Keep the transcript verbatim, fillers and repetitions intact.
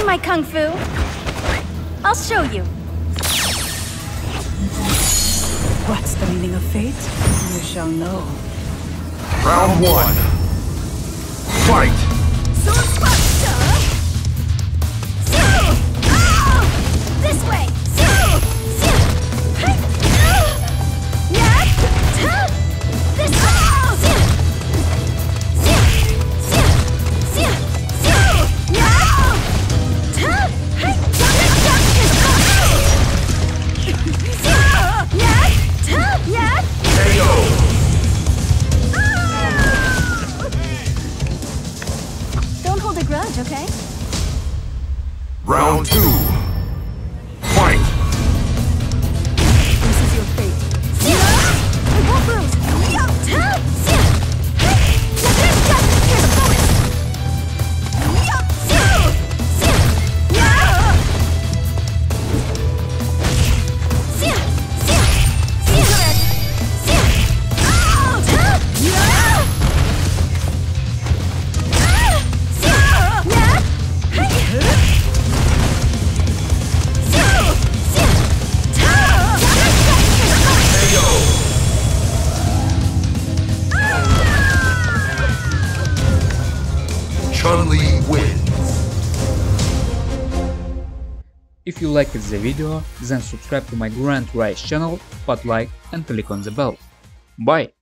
see my kung fu? I'll show you. What's the meaning of fate? You shall know. Round one. Fight! This way! This Don't hold a grudge, okay? Round two. Fight! This is your fate. I won't lose! Here's a bonus! Chun-Li wins. If you liked the video, then subscribe to my Grand Rise channel, put like and click on the bell. Bye!